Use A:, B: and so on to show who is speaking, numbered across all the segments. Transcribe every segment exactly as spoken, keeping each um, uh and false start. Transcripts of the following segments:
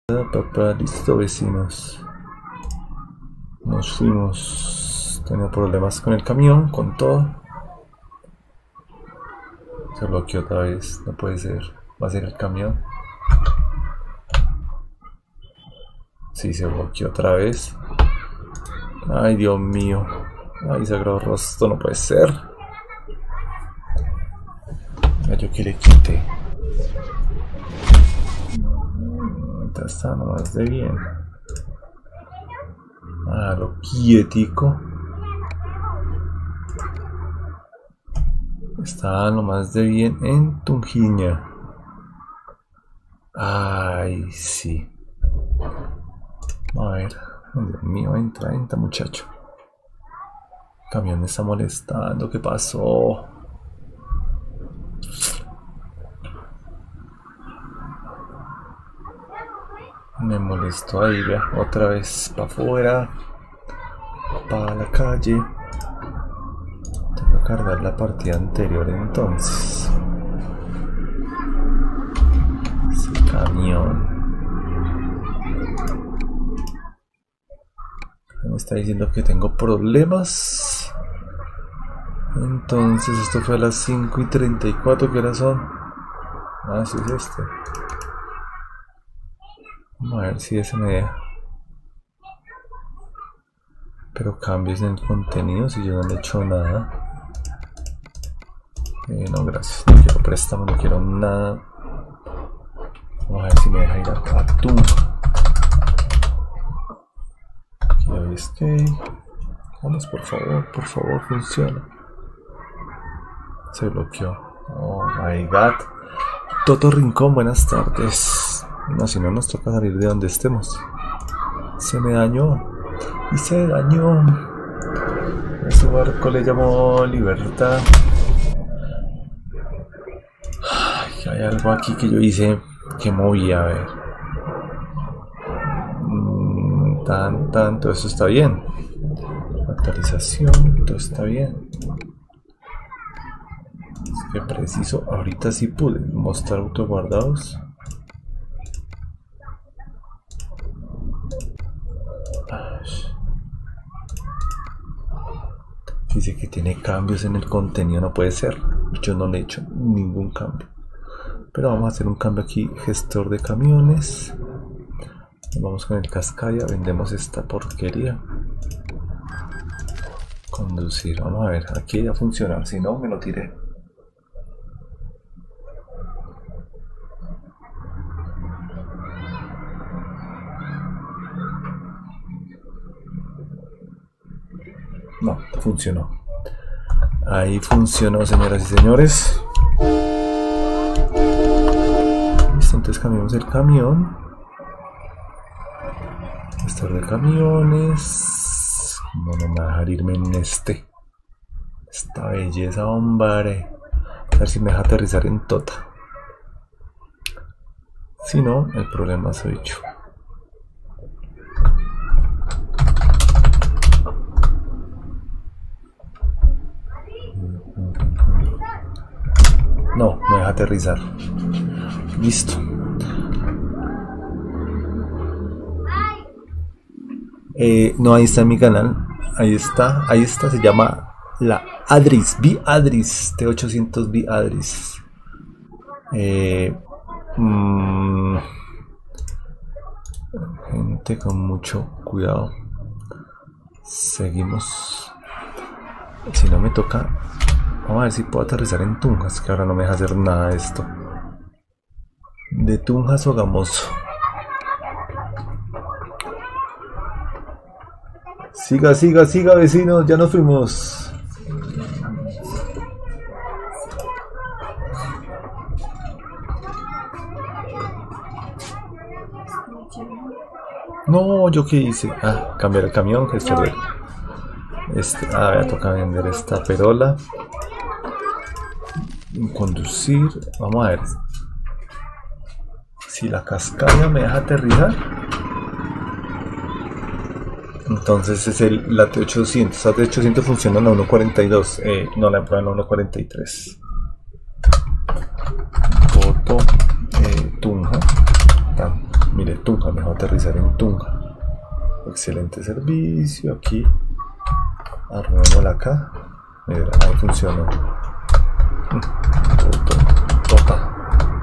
A: Papá, listo, vecinos. Nos fuimos. Tengo problemas con el camión, con todo. Se bloqueó otra vez, no puede ser. Va a ser el camión. Sí, se bloqueó otra vez. Ay, Dios mío. Ay, sagrado rostro, no puede ser. Ya yo que le quite. Está nomás de bien. Ah, lo quietico. Está nomás de bien en Tungiña. Ay, sí. A ver. Dios mío, entra, entra, muchacho. El camión me está molestando. ¿Qué pasó? Me molestó ahí, vea, otra vez para afuera, para la calle. Tengo que cargar la partida anterior entonces. Ese camión. Me está diciendo que tengo problemas. Entonces esto fue a las cinco y treinta y cuatro, ¿qué horas son? Ah, sí es este. Vamos a ver si ese me deja. Pero cambios en el contenido si yo no le he hecho nada. Eh, no, gracias. No quiero préstamo, no quiero nada. Vamos a ver si me deja ir a Tunja. Aquí hay este. Vamos, por favor, por favor, funciona. Se bloqueó. Oh my god. Toto Rincón, buenas tardes. No, si no nos toca salir de donde estemos. Se me dañó. Y se dañó. Ese barco le llamó Libertad. Ay, hay algo aquí que yo hice que movía, a ver. Mm, tan, tan, todo eso está bien. Actualización, todo está bien. Es que preciso, ahorita sí pude mostrar autoguardados. Dice que tiene cambios en el contenido, no puede ser. Yo no le he hecho ningún cambio. Pero vamos a hacer un cambio aquí, gestor de camiones. Vamos con el Cascaya, vendemos esta porquería. Conducir, vamos a ver, aquí ya funciona, si no me lo tiré. No, funcionó. Ahí funcionó, señoras y señores. Listo, entonces cambiamos el camión. Gestor de camiones. ¿Cómo no me va a dejar irme en este? Esta belleza, hombre. A ver si me deja aterrizar en Tota. Si no, el problema soy yo. No, me deja aterrizar. Listo. Eh, no, ahí está en mi canal. Ahí está, ahí está, se llama la Adris, B Adris, T ochocientos B Adris. Eh, mmm, gente con mucho cuidado. Seguimos. Si no me toca. Vamos a ver si puedo aterrizar en Tunjas, que ahora no me deja hacer nada de esto. De Tunjas o Gamoso. Siga, siga, siga, vecinos, ya nos fuimos. No, ¿yo qué hice? Ah, cambiar el camión, gestor de... Este, ah, ya toca vender esta perola. Conducir, vamos a ver si la Cascada me deja aterrizar. Entonces es el, la T ochocientos. La T ochocientos funciona en la uno cuarenta y dos, eh, no la prueba en la uno cuarenta y tres. Foto eh, Tunja. Tan, mire Increíble, Tunja, me va a aterrizar en Tunja. Excelente servicio, aquí. Armémosla acá. Mira, ahí funcionó. Tota.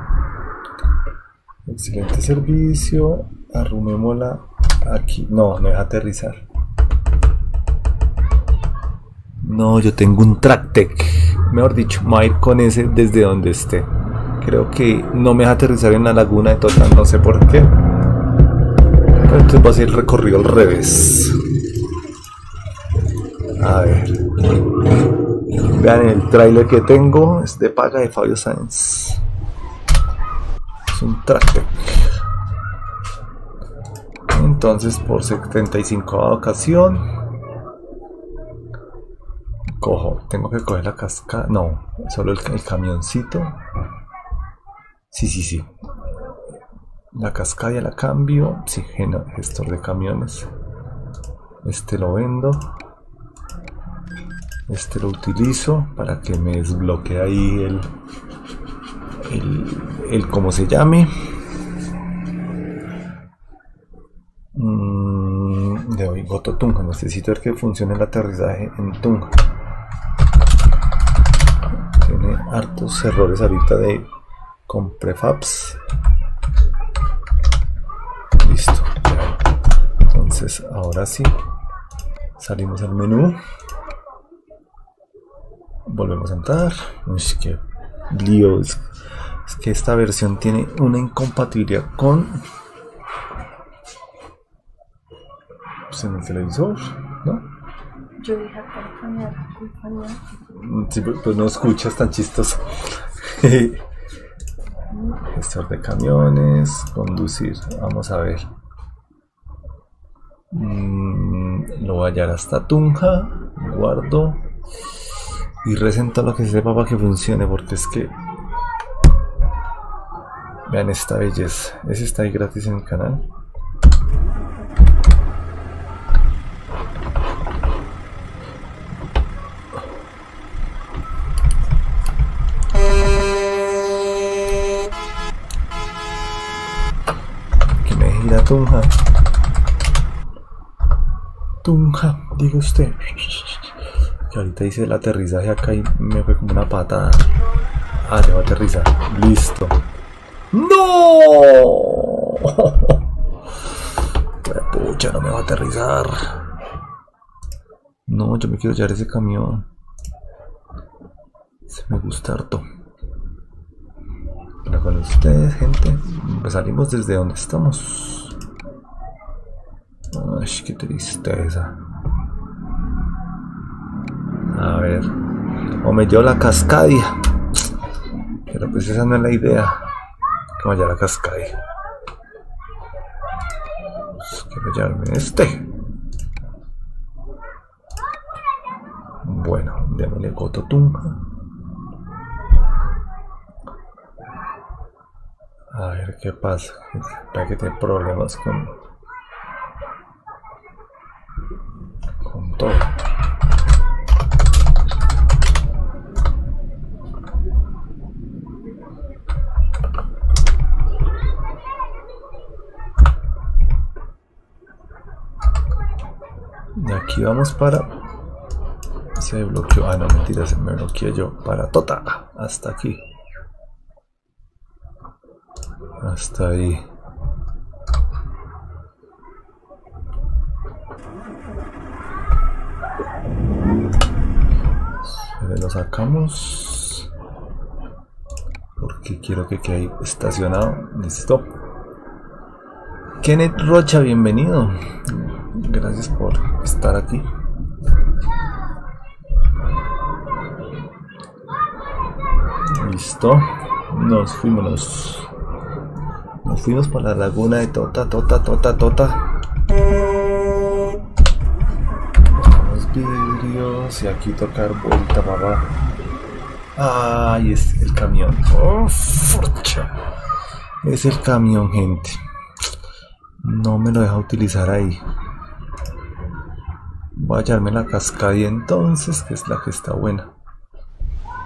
A: Excelente servicio. Arrumémosla aquí. No, no deja aterrizar. No, yo tengo un Tractec. Mejor dicho, me voy a ir con ese desde donde esté. Creo que no me deja aterrizar en la laguna de Tota, no sé por qué. Pero entonces va a ser el recorrido al revés. A ver. Vean el tráiler que tengo. Es de paga de Fabio Sáenz. Es un Tractec. Entonces por setenta y cinco ocasión cojo, tengo que coger la cascada, no, solo el, el camioncito. Sí, sí, sí. La cascada ya la cambio. Sí, gestor de camiones. Este lo vendo. Este lo utilizo para que me desbloquee ahí el, el, el ¿cómo se llame? Mm, de hoy voto Tunja. Necesito ver que funcione el aterrizaje en Tunja. Tiene hartos errores ahorita de con prefabs. Listo. Entonces ahora sí salimos al menú, volvemos a entrar. Uy, qué lío, es, es que esta versión tiene una incompatibilidad con pues en el televisor, ¿no?
B: Yo dije para cambiar compañía.
A: Sí, pues no escuchas tan chistoso. Gestor de camiones, conducir, vamos a ver. Mm, lo voy a hallar hasta Tunja, guardo y resento lo que sepa para que funcione, porque es que vean esta belleza. Ese está ahí gratis en el canal. La Tunja. Tunja, diga usted. Que ahorita hice el aterrizaje acá y me fue como una patada. Ah, ya va a aterrizar. Listo. ¡No! Pucha, no me va a aterrizar. No, yo me quiero llevar ese camión. Se me gusta harto. Pero con ustedes, gente, pues salimos desde donde estamos. Ay, qué tristeza. A ver, o me llevo la Cascadia, pero pues esa no es la idea, que vaya la Cascadia. Pues quiero llevarme este. Bueno, démosle Goto Tunja. A ver qué pasa. Para que tenga problemas con con todo. Y aquí vamos para... Se bloqueó. Ah, no, mentira, se me bloqueó yo. Para Tota. Hasta aquí. Hasta ahí. Lo sacamos porque quiero que quede ahí estacionado. Listo. Kenneth Rocha, bienvenido. Gracias por estar aquí. Listo. Nos fuimos. Nos fuimos por la laguna de Tota, Tota, Tota, Tota. Los vidrios y aquí tocar vuelta para abajo. Ay, es el camión. Oh, forcha. Es el camión, gente. No me lo deja utilizar ahí. Voy a hallarme la Cascadia entonces, que es la que está buena.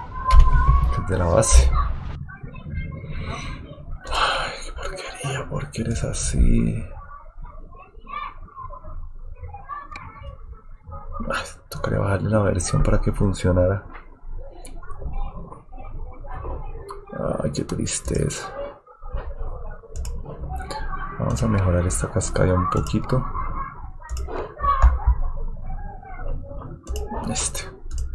A: Que es de la base. Ay, qué porquería, ¿por quieres así. Ay, tocaría bajarle la versión para que funcionara. Ay, qué tristeza. Vamos a mejorar esta cascada un poquito. Este.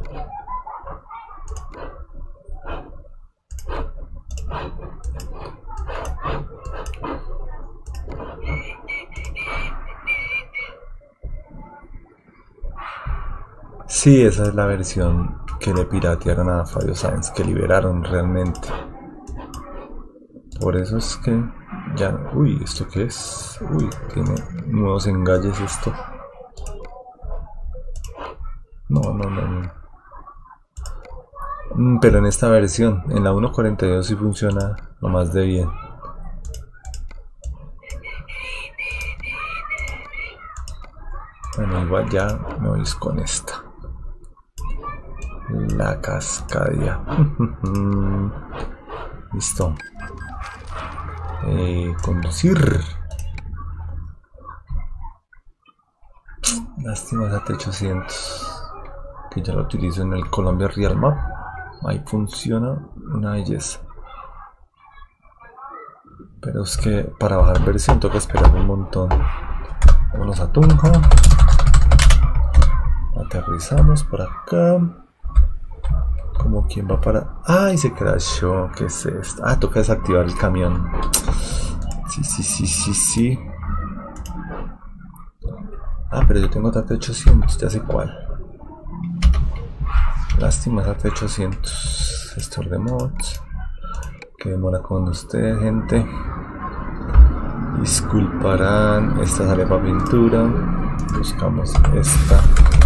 A: Sí, esa es la versión que le piratearon a Fabio Sáenz, que liberaron realmente. Por eso es que ya... Uy, ¿esto qué es? Uy, tiene nuevos engalles esto. No, no, no, no. Pero en esta versión, en la uno punto cuarenta y dos sí funciona lo más de bien. Bueno, igual ya me voy con esta. La cascada. Listo. Eh, conducir. Lástima esa T ochocientos, que ya lo utilizo en el Colombia Real Map. Ahí funciona una belleza. Pero es que para bajar versión toca esperar un montón. Vámonos a Tunja. Aterrizamos por acá. Como quien va para... ¡Ay! Se crashó. ¿Qué es esto? Ah, toca desactivar el camión. Sí, sí, sí, sí, sí. Ah, pero yo tengo T ochocientos, ya sé cuál. Lástima esa T ochocientos. Gestor de mods. Que demora con ustedes, gente. Disculparán. Esta sale para pintura. Buscamos esta.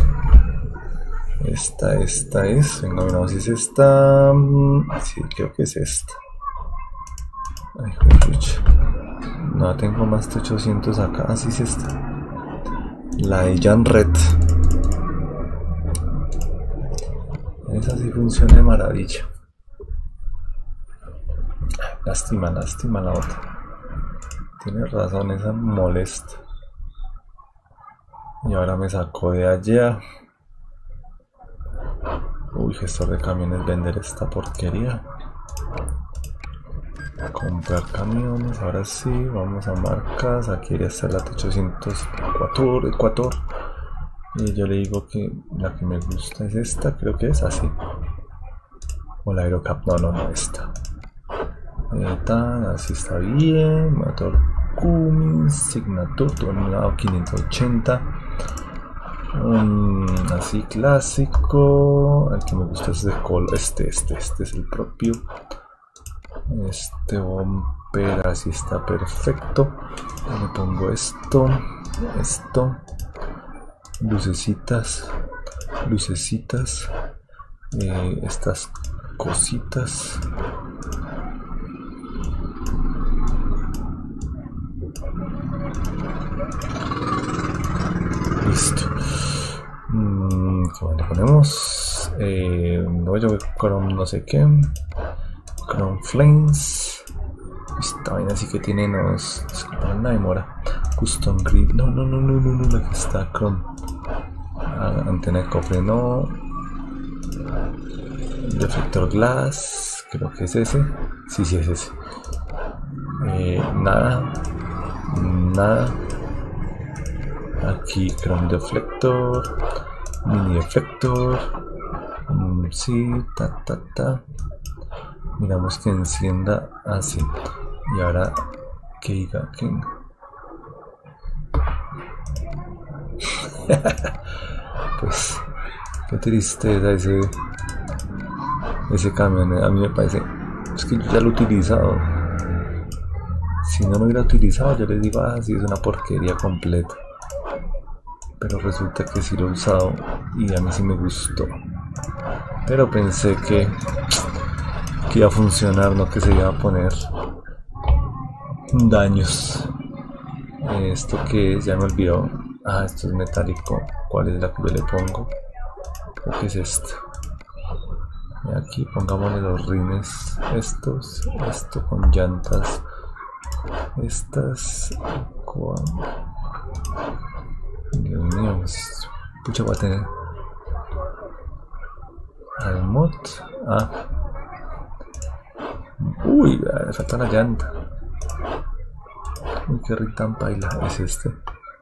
A: Esta, esta es. Venga, miramos si es esta. Sí, creo que es esta. Ay, pucha. No tengo más T ochocientos acá. Así es esta. La de Jan Red. Esa sí funciona de maravilla. Lástima, lástima la otra. Tienes razón, esa molesta. Y ahora me sacó de allá. Uy, gestor de camiones, vender esta porquería. Comprar camiones, ahora sí, vamos a marcas. Aquí iría estar la T ochocientos Ecuador, Ecuador. Y yo le digo que la que me gusta es esta, creo que es así. O la Aerocap, no, no, no, esta. Eh, tan, así está bien. Motor Cummins, Signature, terminado quinientos ochenta. Um, así clásico. El que me gusta es de color. Este, este, este es el propio. Este bumper así está perfecto. Le pongo esto, esto, lucecitas, lucecitas, eh, estas cositas. Listo. Mm, ¿Cómo le ponemos? Eh, no, yo voy con no sé qué. Chrome Flames. Esta vaina sí que tiene nos. Disculpa la demora. Custom Grid. No, no, no, no, no, no, la que está Chrome. Ah, antena de cofre, no. Deflector Glass. Creo que es ese. Sí, sí, es ese. Eh, nada. Nada. Aquí Chrome Deflector. Mini Deflector. Mm, sí, ta, ta, ta. Miramos que encienda así. Y ahora que diga que... Pues qué tristeza ese ese camión. A mí me parece, es que yo ya lo he utilizado. Si no lo hubiera utilizado, yo les digo, ah, sí, es una porquería completa. Pero resulta que sí lo he usado y a mí sí me gustó. Pero pensé que que iba a funcionar, no que se iba a poner daños. Esto que es, ya me olvidó. Ah, esto es metálico. ¿Cuál es la que yo le pongo? Creo que es esta. Y aquí pongámosle los rines estos, esto con llantas Estas... Dios mío, pucha, voy a tener... Al mod... Ah. Uy, me falta la llanta. Uy, qué ritan paila es este.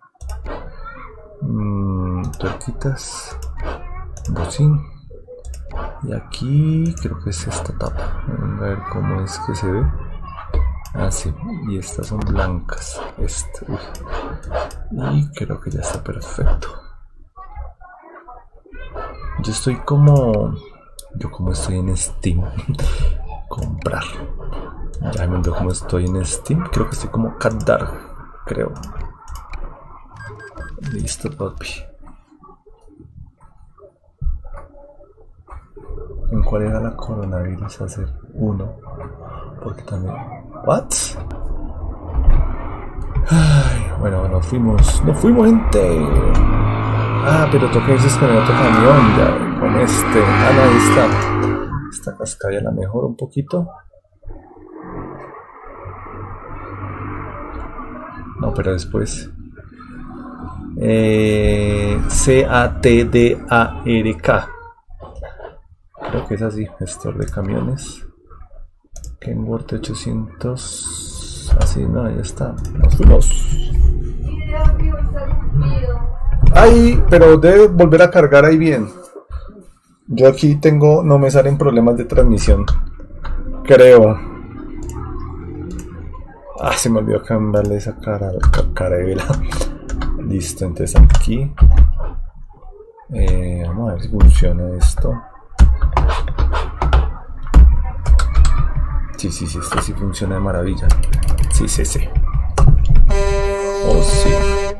A: Mm, tuerquitas. Bocín. Y aquí creo que es esta tapa. A ver cómo es que se ve. Ah, sí. Y estas son blancas. Este. Uy. Y creo que ya está perfecto. Yo estoy como... Yo como estoy en Steam. Comprar. Ya me veo como estoy en Steam. Creo que estoy como Catdar. Creo. Listo, papi. ¿En cuál era la coronavirus? Hacer uno. Porque también... ¿What? Ay, bueno, nos fuimos. ¡Nos fuimos, gente! Ah, pero toqué ese con el otro camión. Ya, con este. Ah, no, ahí está. Esta cascada la mejor un poquito. No, pero después. Eh, C A T D A R K. Creo que es así. Gestor de camiones. Kenworth ochocientos. Así, no, ya está. Nos fuimos. Ay, pero debe volver a cargar ahí bien. Yo aquí tengo, no me salen problemas de transmisión. Creo. Ah, se me olvidó cambiarle esa cara, cara de vela. Listo, entonces aquí. Eh, vamos a ver si funciona esto. Sí, sí, sí, esto sí funciona de maravilla. Sí, sí, sí. Oh, sí.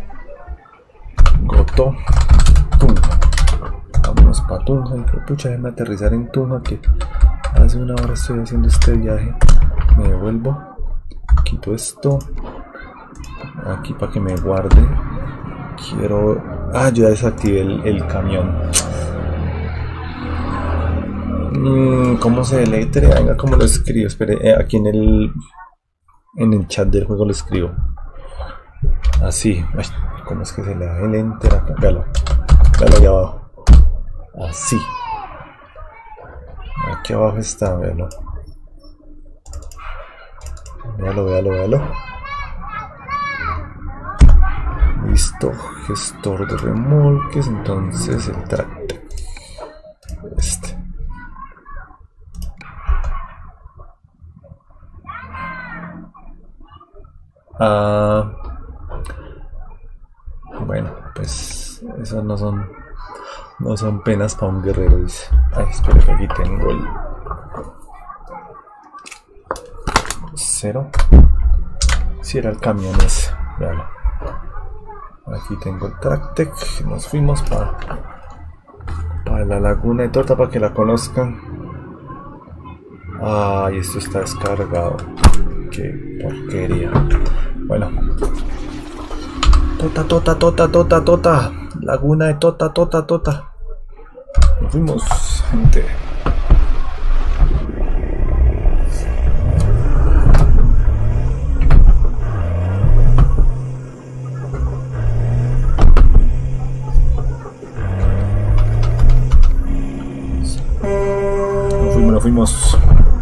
A: Goto. Tunja. Vámonos para Tunja. Y que pucha, déjame aterrizar en Tunja, que hace una hora estoy haciendo este viaje. Me devuelvo. Quito esto. Aquí para que me guarde. Quiero... Ah, yo ya desactivé el, el camión. Mm, ¿Cómo se deletrea? Venga, ¿cómo lo escribo? Espere, eh, aquí en el... En el chat del juego lo escribo. Así. Ay, ¿cómo es que se le da el enter acá? Véalo. Véalo allá abajo. Así. Aquí abajo está, véalo. Véalo, véalo, véalo. Listo. Gestor de remolques. Entonces el tractor. Este. Ah, bueno, pues eso no son no son penas para un guerrero, dice. Ay, espera que aquí tengo el cero. Si era el camión ese, véalo. Aquí tengo el Tractec. Nos fuimos para para la laguna de Tota para que la conozcan. Ay, esto está descargado. Qué porquería. Bueno. Tota, Tota, Tota, Tota, Tota. Laguna de Tota, Tota, Tota. Nos fuimos, gente. Nos fuimos, nos fuimos.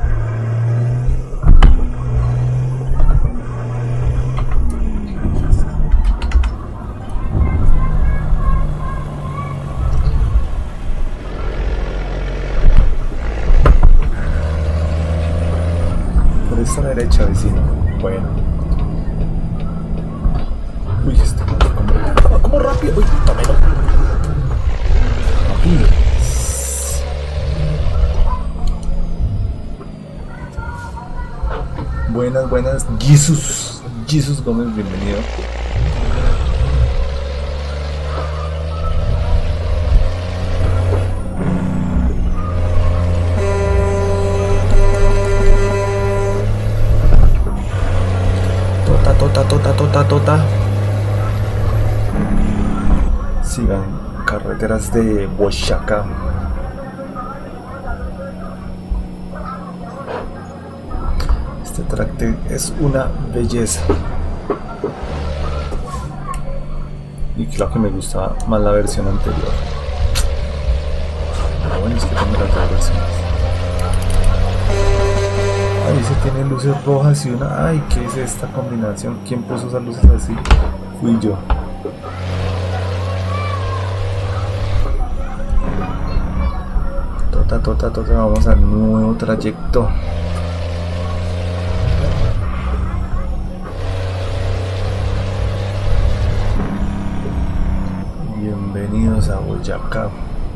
A: A la derecha, vecino. Bueno. Uy, este madre, como, como rápido. Uy, tómelo. Rápido. Buenas, buenas. Jesus. Jesus Gómez, bienvenido. Tota, tota, tota, tota. Sigan carreteras de Boyacá. Este tracte es una belleza. Y claro que me gustaba más la versión anterior. Lo bueno es que tengo las dos versiones. Ahí se tienen luces rojas y una... Ay, ¿qué es esta combinación? ¿Quién puso esas luces así? Fui yo. Tota, tota, tota, vamos al nuevo trayecto. Bienvenidos a Boyacá.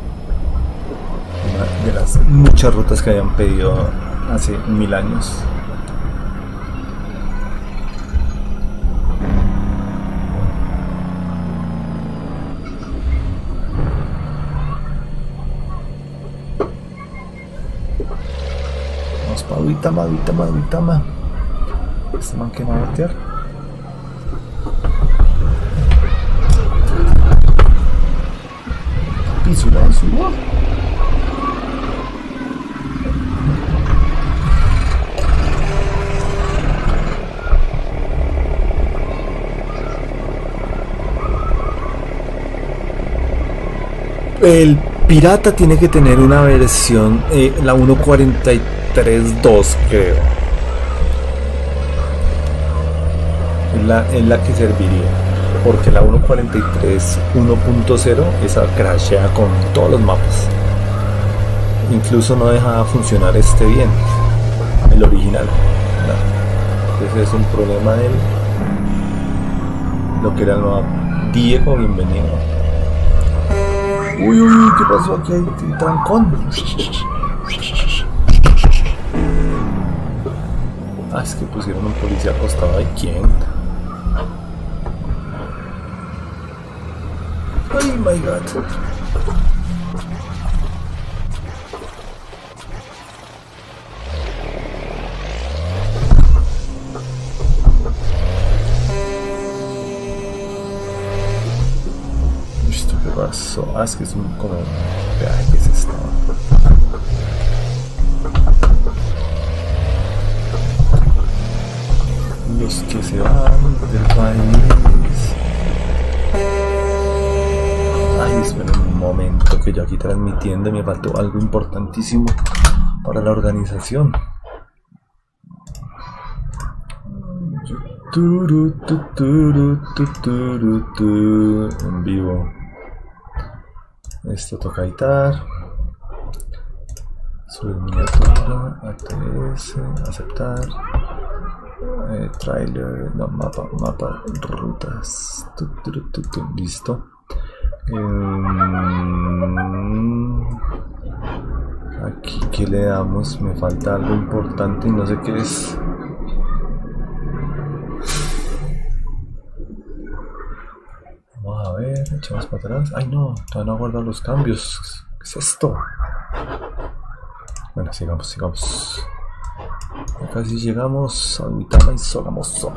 A: Una de las muchas rutas que habían pedido hace mil años. Vamos pa' Uitama, Uitama, Uitama. Este man que va a voltear. Piso, la subo. El pirata tiene que tener una versión, eh, la uno cuarenta y tres punto dos creo. Es la, es la que serviría. Porque la uno cuarenta y tres uno punto cero esa crashea con todos los mapas. Incluso no deja funcionar este bien. El original. No. Ese es un problema de él. Lo que era el mapa. Diego, bienvenido. Uy, uy, uy, ¿qué pasó aquí? Hay un trancón. Ah, es que pusieron un policía acostado ahí. ¿Quién? Ay, my god. ¿Esto qué pasó? Ah, es que es un como un peaje que se estaba. Los que se van del país. Ay, espera un momento que yo aquí transmitiendo y me faltó algo importantísimo para la organización. Turu, tu, turu, tu, turu, tu. En vivo. Esto toca editar. Subir miniatura, A T S, aceptar. Eh, trailer, no, mapa, mapa, rutas. Tu, tu, tu, tu, listo. Um, aquí que le damos, me falta algo importante y no sé qué es. Vamos a ver, echamos para atrás. Ay no, todavía no ha guardado los cambios. ¿Qué es esto? Bueno, sigamos, sigamos. Casi llegamos a Uitama y Sogamoso.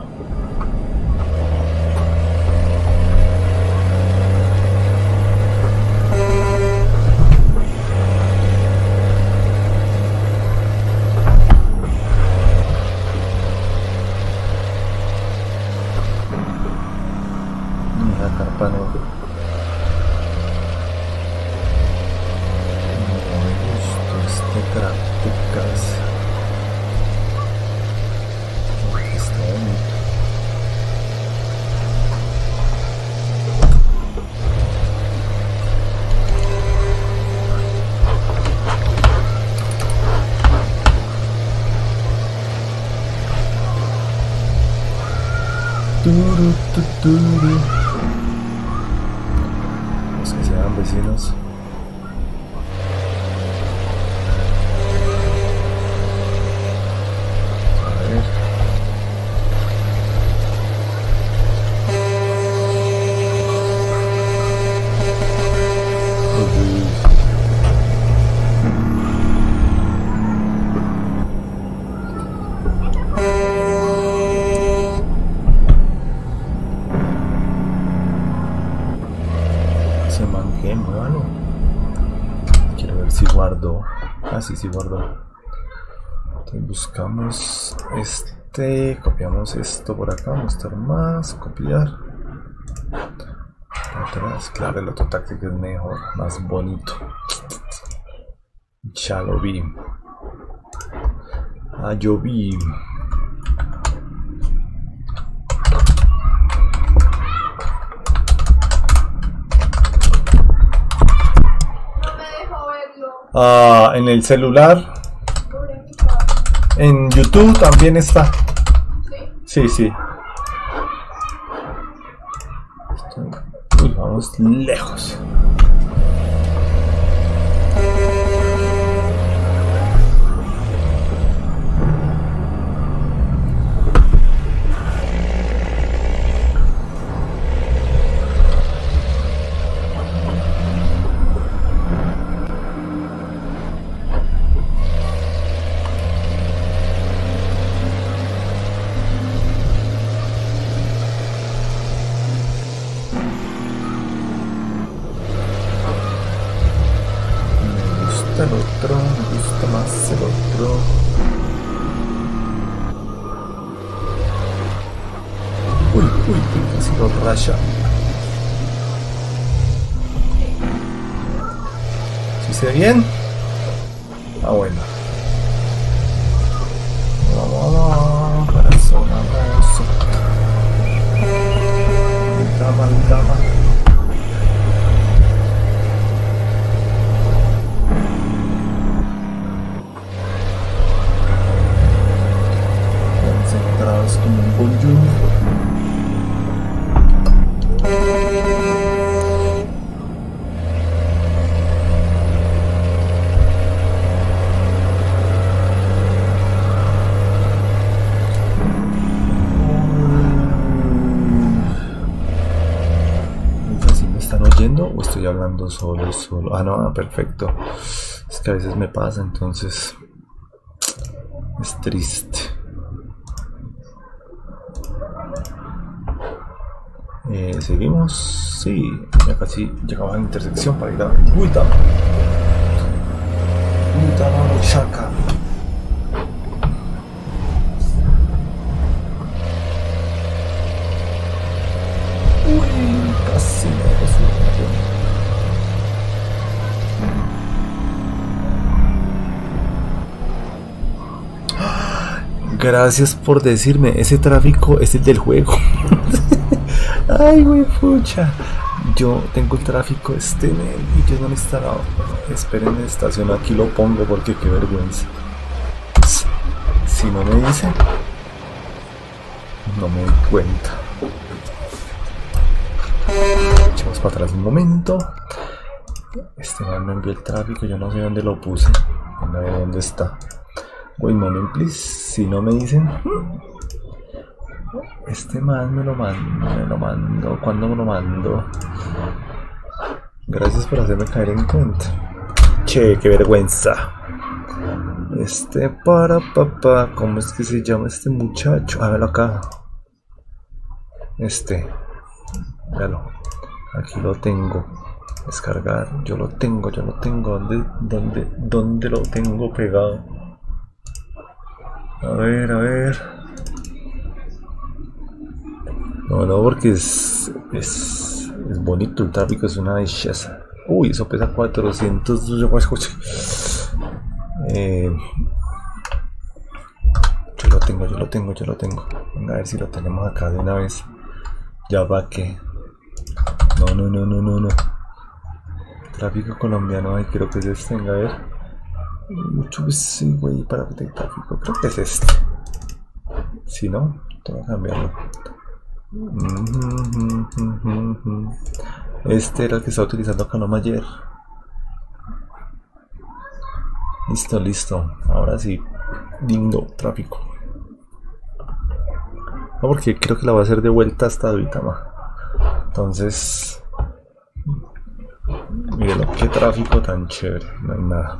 A: Carpa no. No me gustó este tracto casi. Está bonito. Turu, tu, turu. Que sean vecinos. A ver. Uy. Se manqué, muévalo. Quiero ver si guardo. Ah, sí, sí guardo. Entonces buscamos este, copiamos esto por acá, mostrar más, copiar. Atrás, claro, el otro táctico es mejor, más bonito. Ya lo vi. Ah, yo vi. Ah, en el celular. En YouTube también está. Sí, sí. Uy, vamos lejos. El otro, me gusta más el otro. Uy, uy, uy, casi lo raya. ¿Sí se ve bien? Ah, bueno. Vamos, vamos, corazón, vamos. Cama, cama. Como un pollo. ¿Si me están oyendo o estoy hablando solo, solo? Ah, no, perfecto. Es que a veces me pasa, entonces es triste. Eh, seguimos, sí, ya casi llegamos a la intersección para ir a Uitama. Uitama Muchaca. Uy, casi me resulta. Gracias por decirme, ese tráfico es el del juego. Ay, güey, pucha. Yo tengo el tráfico este y yo no me estaba. Esperen en la estación, aquí lo pongo porque qué vergüenza. Si no me dicen, no me doy cuenta. Echamos para atrás un momento. Este man me envió el tráfico, yo no sé dónde lo puse. No sé dónde está. Wait moment, please. Si no me dicen. Este man me lo mando, me lo mando. ¿Cuándo me lo mando? Gracias por hacerme caer en cuenta. Che, qué vergüenza. Este para papá, ¿cómo es que se llama este muchacho? A verlo acá. Este. Véalo. Aquí lo tengo. Descargar. Yo lo tengo, yo lo tengo. ¿Dónde, dónde, dónde lo tengo pegado? A ver, a ver. No, no, porque es, es, es bonito el tráfico, es una belleza. Uy, eso pesa cuatrocientos. Eh, yo lo tengo, yo lo tengo, yo lo tengo. Venga, a ver si lo tenemos acá de una vez. Ya va que. No, no, no, no, no, no. Tráfico colombiano, ay, creo que es este. Venga, a ver. Mucho, sí, güey, para el tráfico. Creo que es este. Si no, tengo que cambiarlo. Este era el que estaba utilizando Canoma ayer. Listo, listo. Ahora sí. Lindo tráfico. No, porque creo que la voy a hacer de vuelta hasta Uitama. Entonces, miren qué tráfico tan chévere. No hay nada.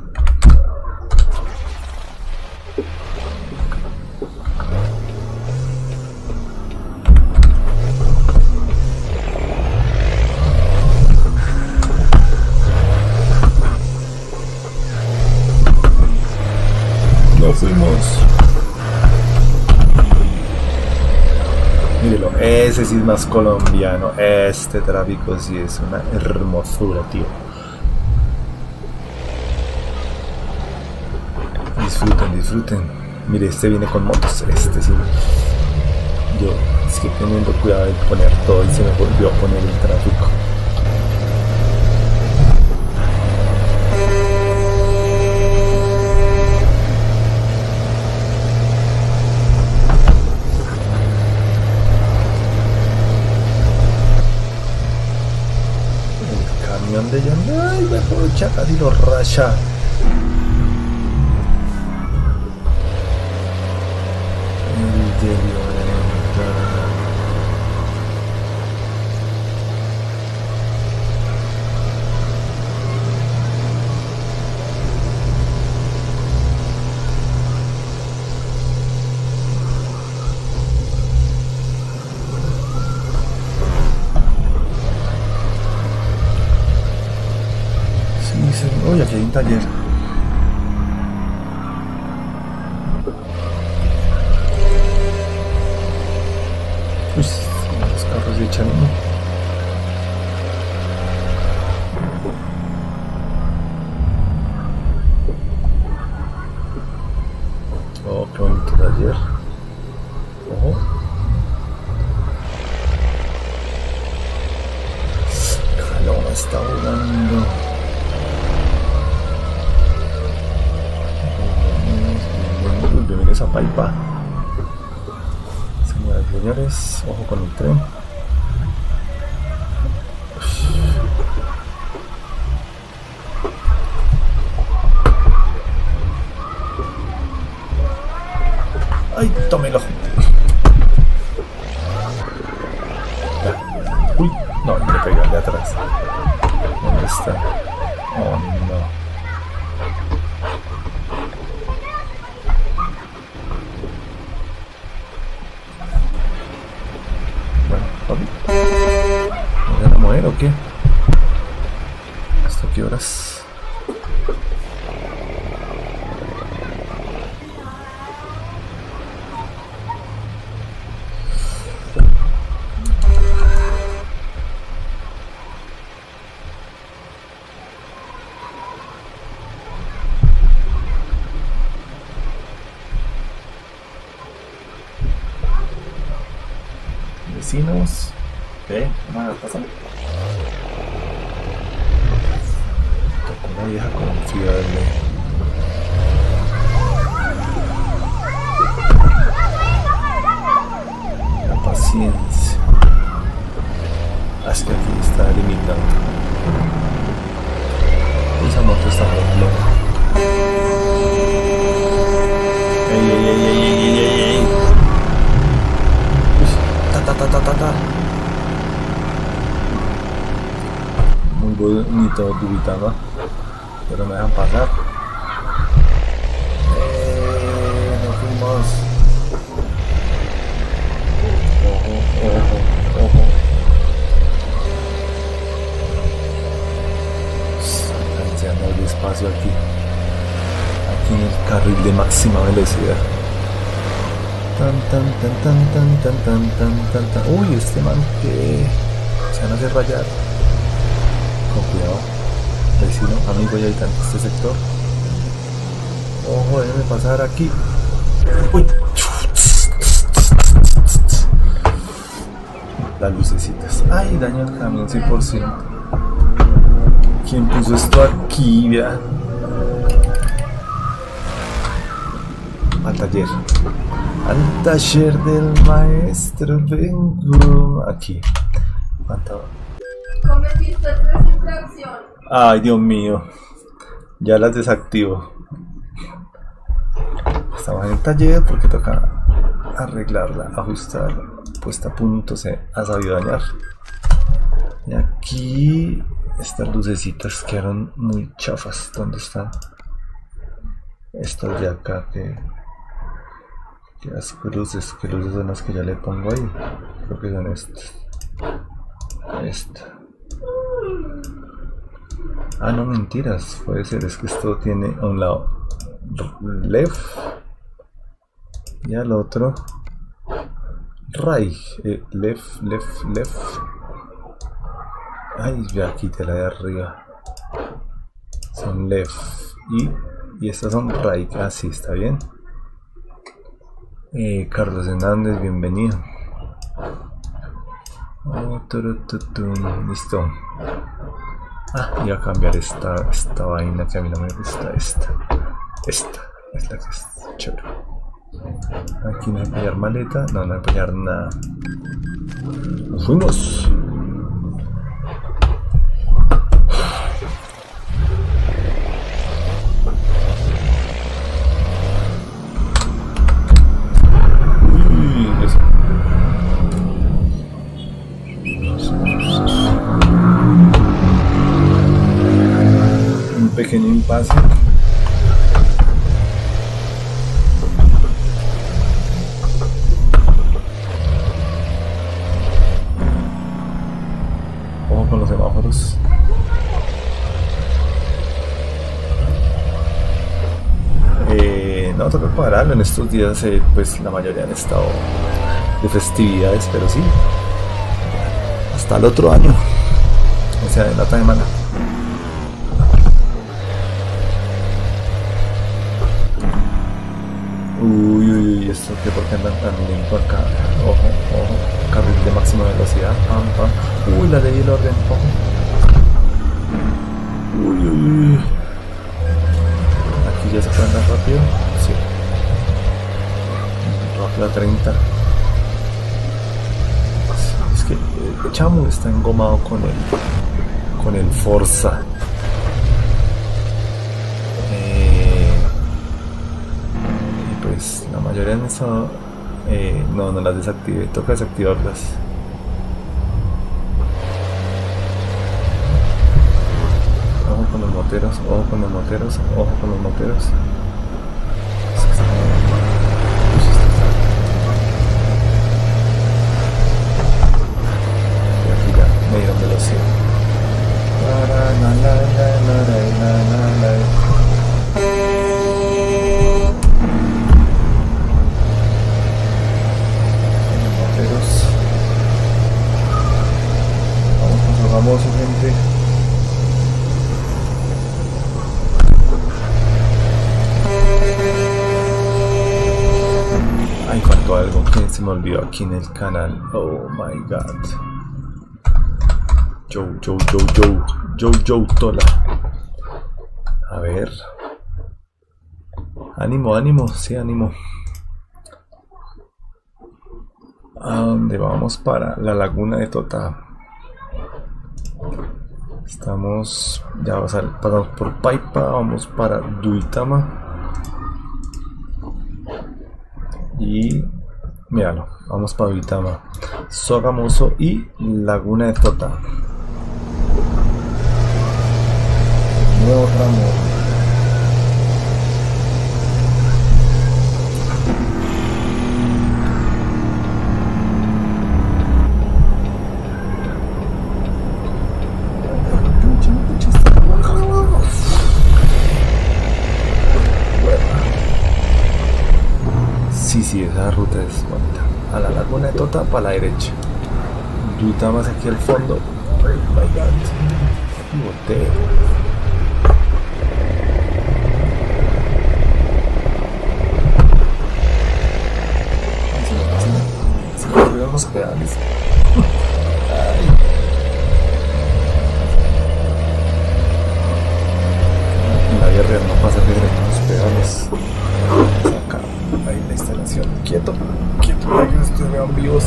A: fuimos. Mírelo, ese sí es más colombiano. Este tráfico sí es una hermosura, tío. Disfruten, disfruten. Mire, este viene con motos. Este sí. Yo es que teniendo cuidado de poner todo y se me volvió a poner el tráfico. De ella, ay, me aprovecha casi lo racha. El de uy, aquí hay un taller. Uy, los carros de echan uno. Oh, qué bonito taller. Ojo. Calor está volando. Esa paipa. Señoras y señores, ojo con el tren. Ay, tómelo. Uy, no, le pegué de atrás. ¿Dónde está? Oh, no. ¿Me van a mover o qué? ¿Hasta qué horas? Vecinos. ¿Qué? ¿Nada pasa? Tocó una vieja confiable. La paciencia. Hasta aquí está limitando. Esa moto está muy loca. Ey, ey, ey, ey, ey, ey, ey. Ta, ta, ta, ta, ta, ta. Muy bonito dubitando, pero me dejan pasar. Eh, nos fuimos. Ojo, ojo, ojo. Alcanzando el espacio aquí. Aquí en el carril de máxima velocidad. Tan tan tan tan tan tan tan tan tan tan. Uy, este man que se van a hacer rayar. Con cuidado, vecino, amigo y habitante de este sector. Ojo, déjeme pasar aquí. Uy. Las lucecitas. Ay, daño el camión cien por ciento. ¿Quién puso esto aquí? Vea. Al taller. Al taller del maestro vengo. Aquí. ¿Cuánto?
B: Cometiste tres infracciones.
A: Ay, Dios mío. Ya las desactivo. Estamos en el taller porque toca arreglarla, ajustarla. Puesta a punto, se ha sabido dañar. Y aquí estas lucecitas quedaron muy chafas. ¿Dónde están? Estas de acá que... que las cruces, que luces son las que ya le pongo ahí. Creo que son estas. Esta. Ah, no, mentiras. Puede ser, es que esto tiene a un lado left Y al otro right, eh, left, left, left. Ay, ya quité la de arriba. Son left y, y estas son right. Así, está bien. Eh, Carlos Hernández, bienvenido. Oh, turututum, listo. Ah, iba a cambiar esta, esta vaina que a mí no me gusta. Esta, esta es la que es chévere. Aquí no hay que apoyar maleta, no, no hay que apoyar nada. Nos fuimos. Un pequeño impasse. Ojo con los semáforos. Eh, no, toca pararlo en estos días, eh, pues la mayoría han estado de festividades, pero sí, hasta el otro año, o sea, en la otra semana. Uy, uy, uy, esto que porque andan tan lento acá. Ojo, ojo, carril de máxima velocidad. Pam, pam. Uy, la ley y el orden. Ojo. Uy, uy, uy. Aquí ya se puede andar rápido. Sí. Rápido a treinta. Es que el chamo está engomado con el, con el Forza. Pues la mayoría han estado, eh, no, no las desactivé, toca desactivarlas. Ojo con los moteros, ojo con los moteros, ojo con los moteros. Y aquí ya me dieron velocidad. Famoso, gente. Ay, faltó algo que se me olvidó aquí en el canal. Oh my god. Joe, Joe, Joe, Joe, Joe, Joe Tola. A ver. Ánimo, ánimo, sí, ánimo. ¿A dónde vamos? Para la laguna de Tota. Estamos, ya pasamos por Paipa, vamos para Duitama y míralo, vamos para Duitama, Sogamoso y Laguna de Tota. El nuevo tramo. Sí, sí, esa ruta es bonita. A la Laguna de Tota para la derecha. Duitama más aquí al fondo. Oh my god. Volteo. Se me pasan. Se me olvidan los pedales. Ay. En la vida real no pasa de los pedales. Acá. Ahí la instalación. Quieto, quieto para que ustedes vean vivos.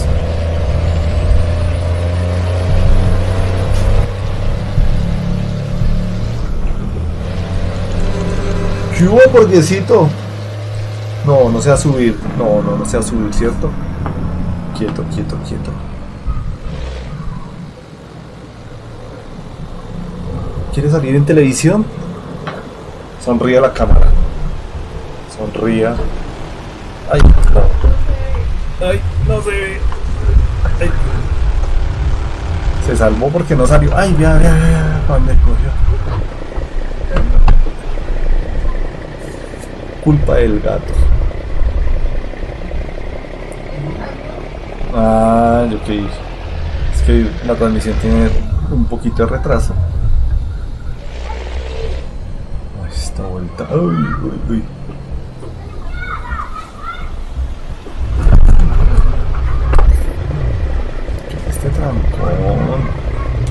A: ¿Qué hubo, porquecito? No, no sea subir. No, no, no sea subir, ¿cierto? Quieto, quieto, quieto. ¿Quiere salir en televisión? Sonríe a la cámara. Sonría. Ay, no. Ay, no se ve. Ay. Se salvó porque no salió. Ay, vea, vea, vea. ¿Dónde cogió? Culpa del gato. yo que es que la transmisión tiene un poquito de retraso. Ay, esta vuelta. Uy, uy, uy. ¿Qué es este trancón?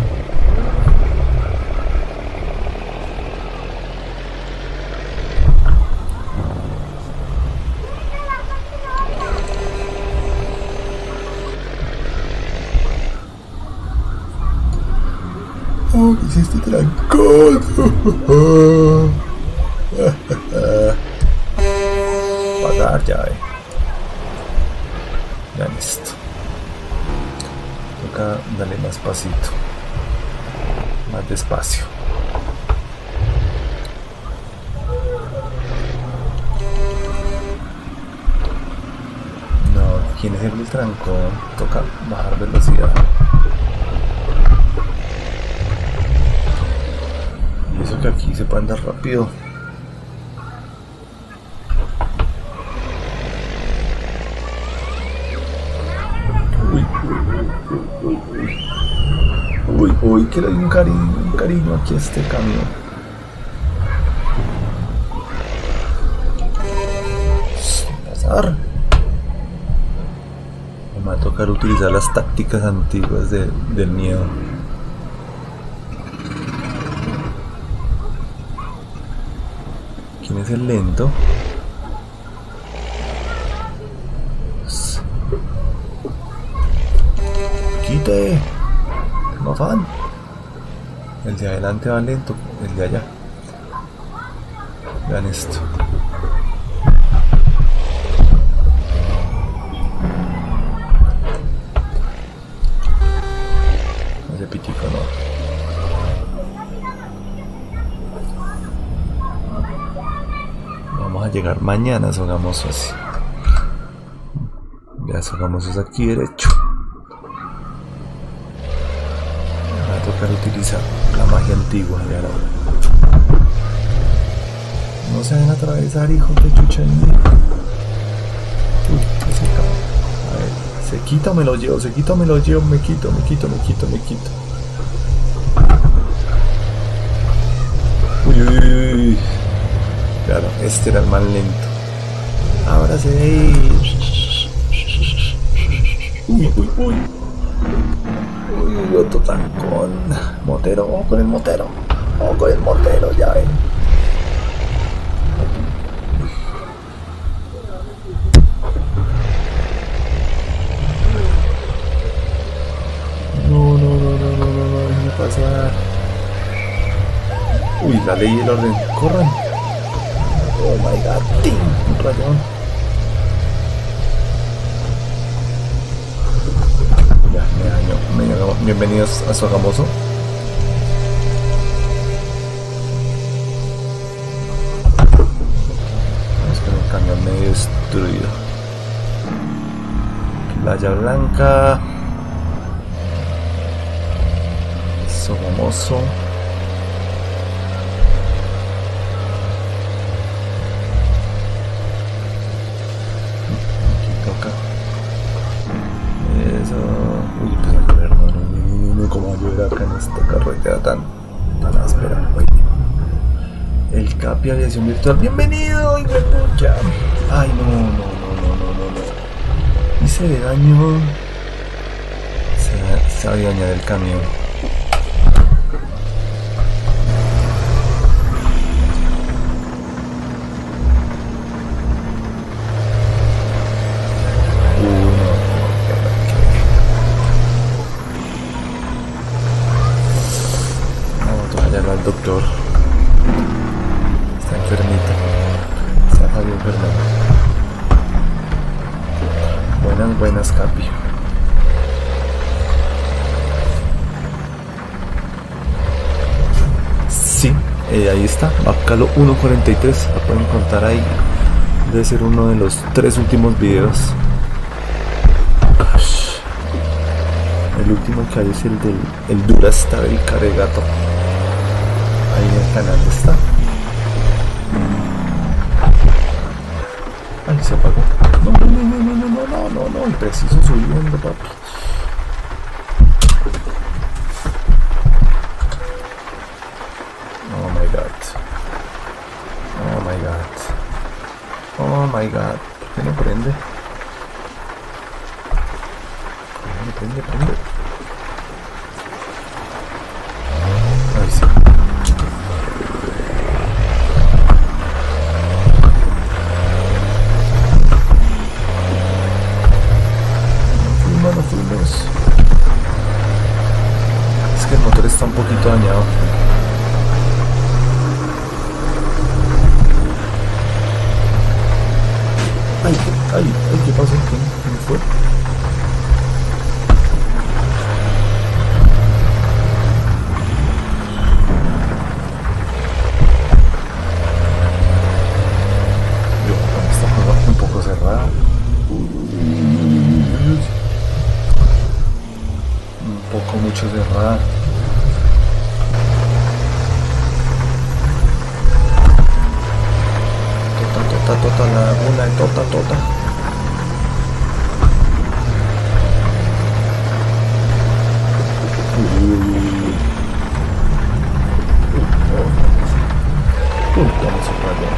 A: Oh, ¿qué es este trancón? Va a dar ya, eh. Ya listo. Toca darle más pasito. Más despacio. No, ¿quién es el del trancón? Toca bajar velocidad. Y eso que aquí se puede andar rápido. Uy, uy, uy, uy, uy, que le doy un cariño, un cariño aquí a este camión. Sin pasar. Me va a tocar utilizar las tácticas antiguas de, del miedo. ¿Quién es el lento? ¡Quite! ¡No afán! El de adelante va lento, el de allá. Vean esto. Ese pitico no. Vamos a llegar mañana a Sogamoso así. Ya Sogamoso es aquí derecho. Va a tocar utilizar la magia antigua. Ya la... No se van a atravesar, hijos de chucha. Uy, ese cabrón. A ver, se quita o me lo llevo, se quita o me lo llevo, me quito, me quito, me quito, me quito. Uy, uy, uy, uy. Claro, este era el más lento. Ahora se ve. Uy, uy, uy. Uy, otro tancón. Motero, ojo con el motero. Ojo con el motero, ya ven. No, no, no, no, no, no, no, déjame pasar. Uy, la ley y el orden. Corran. Oh my god, ¡ting! Un rayón. Ya, me daño, me daño. Bienvenidos a Sogamoso. Vamos con el camión medio destruido. Playa Blanca. Sogamoso. Uy, empezó a llover, no, no, no, no, cómo va a llover acá en esta carretera tan, tan áspera. Oye. El Capi Aviación Virtual, bienvenido, hijo de pucha. Ay, no, no, no, no, no, no, no. Hice de daño. Se, se había dañado el camión. Al doctor está enfermita, se ha salido enferma. Buenas, buenas, Capi. Sí, eh, ahí está, Bacalo uno cuarenta y tres, la pueden contar ahí. Debe ser uno de los tres últimos videos. El último que hay es el del el Durastar, el Caregato. Ahí en el canal está. Ay, se apagó. No, no, no, no, no, no, no, no, no, no, preciso subiendo, papi. my god. ¿Por qué no prende? Prende, prende, prende. Ahí sí. No fuimos, no fuimos. Es que el motor está un poquito dañado. Ay, ay, ay, ¿qué pasó? ¿Quién, quién fue? Yo, con esta cosa un poco cerrada. Un poco mucho cerrada. Tota, tota, la laguna, tota, tota. Vamos a rayar.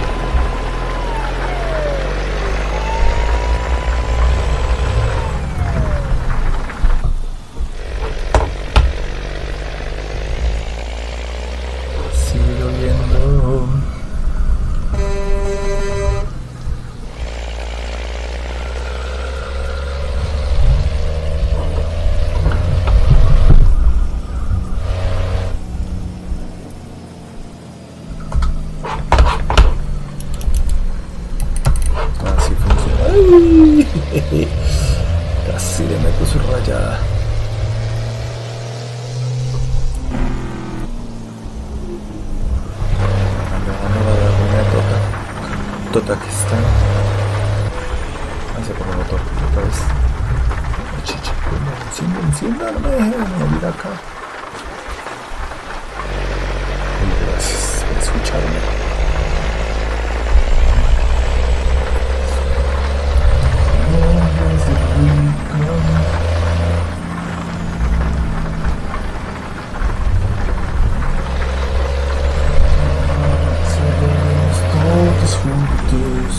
A: Sigue lloviendo. Casi le meto su rayada. Andando la laguna Tota. Tota que está. Ahí se pone el motor otra vez. Chicha, enciende, enciende, no me dejes venir acá. Y gracias por escucharme. Todos juntos.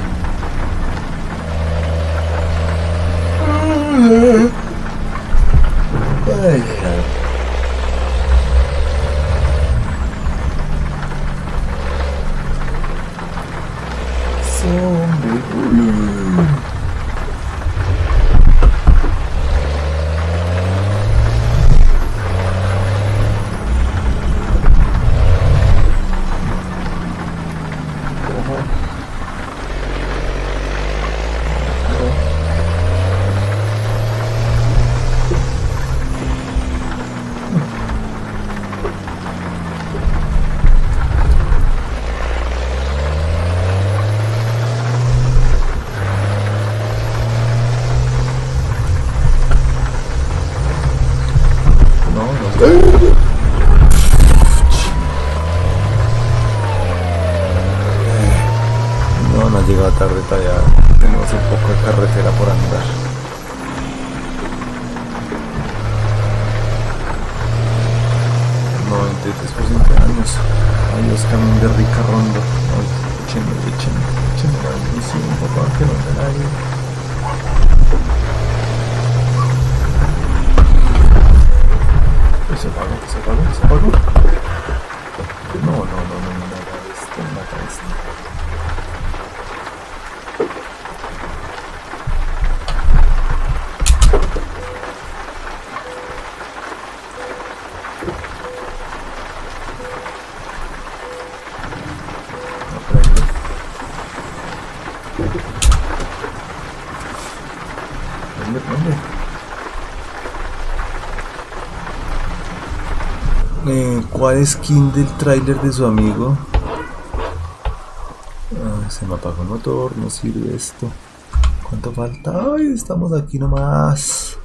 A: Ay, ay. Zombie. No, no ha llegado tarde todavía. Tenemos un poco de carretera por andar. noventa y tres por ciento de años. Adiós, camión de rica rondo. Ay, échenme, échenme, échenme la bendición, papá, que no me nadie. Se apagó, se apagó, se apagó. No, no, no, no, no, mata esto, mata esto. No prende. Prende, prende. Eh, ¿Cuál skin del tráiler de su amigo? Ah, se me apagó el motor, no sirve esto. ¿Cuánto falta? Ay, estamos aquí nomás.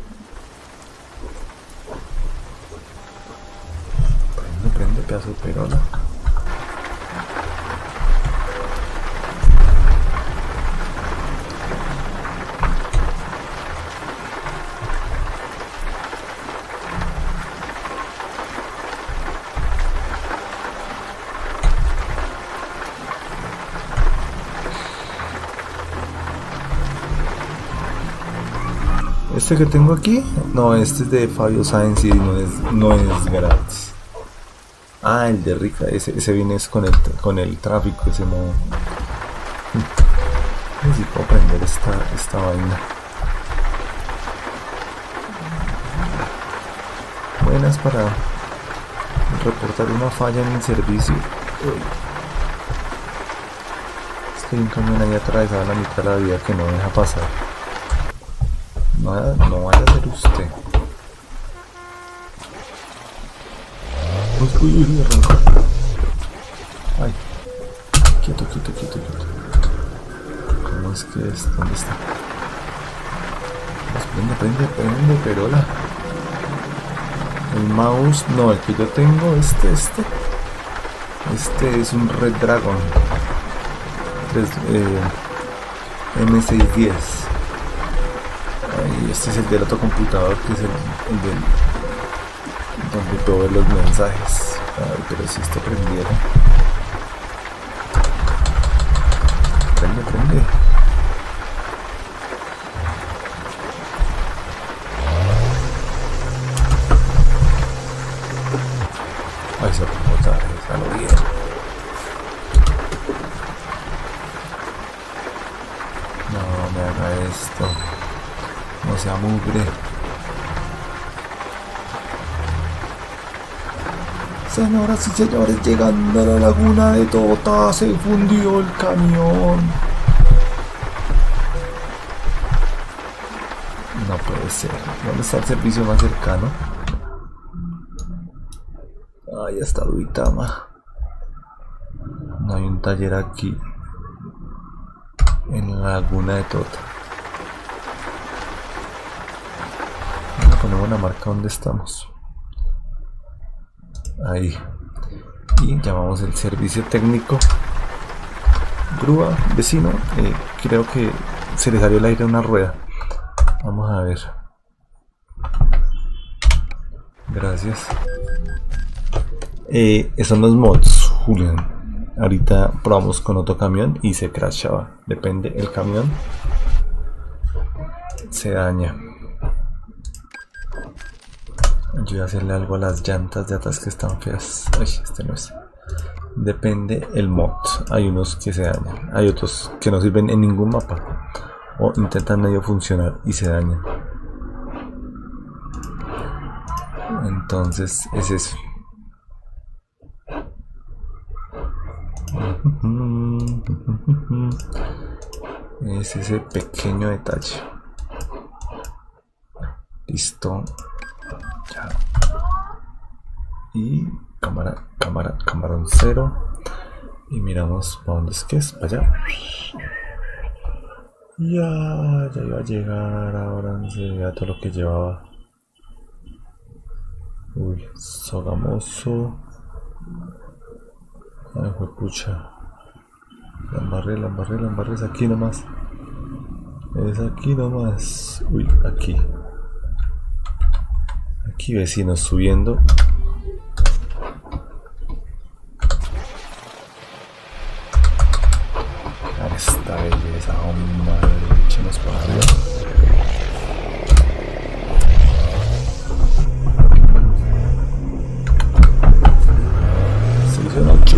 A: Prende, prende, pedazo de perola. Este que tengo aquí, no, este es de Fabio Sáenz y no es, no es gratis. Ah, el de Rica, ese, ese viene es con el, con el tráfico, ese no. Necesito aprender esta, esta vaina. Buenas para reportar una falla en el servicio. Uy. Es que hay un camión ahí atravesado a la mitad de la vía que no deja pasar. No, no vaya a ser usted. Uy, uy, uy, arrancó. Ay. Quieto, quieto, quieto, quieto. ¿Cómo es que es? ¿Dónde está? Pues prende, prende, prende, perola. El mouse, no, el que yo tengo, este, este. Este es un Red Dragon. Eh, M seiscientos diez. Y este es el del otro computador, que es el, el del donde puedo ver los mensajes. Ay, pero si esto prendiera. Prende, prende. Ay, se va a botar, está lo bien. No me haga esto. No sea mugre. Señoras y señores, llegando a la laguna de Tota, se fundió el camión. No puede ser. ¿Dónde está el servicio más cercano? Ahí está Duitama. No hay un taller aquí en la laguna de Tota. Ponemos la marca donde estamos. Ahí. Y llamamos el servicio técnico. Grúa, vecino. Eh, creo que se le salió el aire a una rueda. Vamos a ver. Gracias. Eh, son los mods, Julián. Ahorita probamos con otro camión y se crashaba. Depende, el camión se daña. Yo voy a hacerle algo a las llantas de atrás que están feas. Ay, este no es. Depende el mod. Hay unos que se dañan. Hay otros que no sirven en ningún mapa. O intentan medio funcionar y se dañan. Entonces es eso. Es ese pequeño detalle. Listo. Ya. Y cámara, cámara, camarón cero. Y miramos para dónde es que es, para allá. Ya, ya iba a llegar. Ahora no se vea todo lo que llevaba. Uy, sogamoso. Ay, fue pucha. La embarré, la embarré, la embarré. Es aquí nomás. Es aquí nomás. Uy, aquí. Aquí vecinos subiendo. A esta belleza, hombre. Echemos para arriba. Se hizo noche.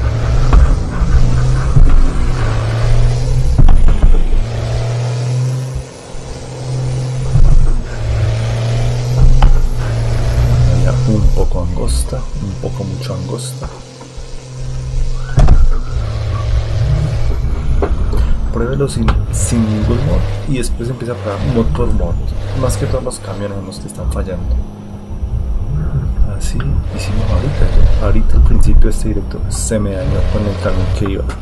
A: Un poco angosta, un poco mucho angosta. Pruébelo sin, sin ningún mod y después empieza a probar mod por mod. Más que todos los camiones en los que están fallando. Así hicimos ahorita. Ahorita al principio de este directo se me dañó con el camión que iba.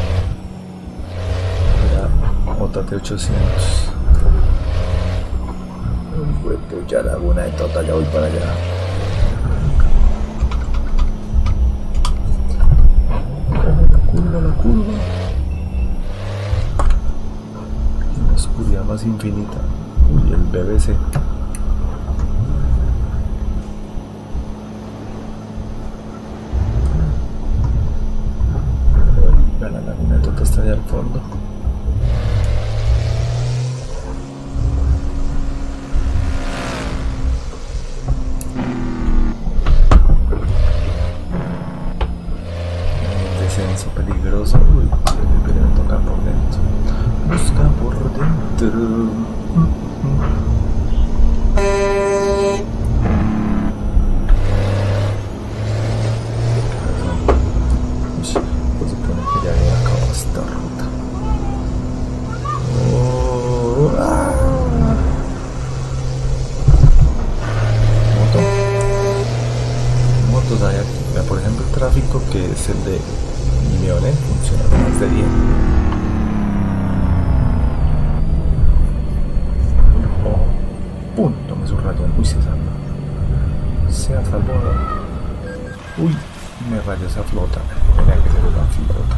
A: Era J T ochocientos. Uy, pues ya laguna de Tota, ya voy para allá. Curva, la curva. La oscuridad más infinita. Uy, el B B C. La laguna de Tota está allá al fondo. peligroso. Uy, pero me toca por dentro. Busca por dentro. Uy, pues supone que ya había acabado esta ruta. Oh, ah. Moto. Motos hay aquí. Mira, por ejemplo, el tráfico, que es el de Limeone, funciona más de bien. Oh, punto, me subrayó. Uy, se salva. Se ha salvado. Uy, me rayó esa flota. Tenía que ser una flota.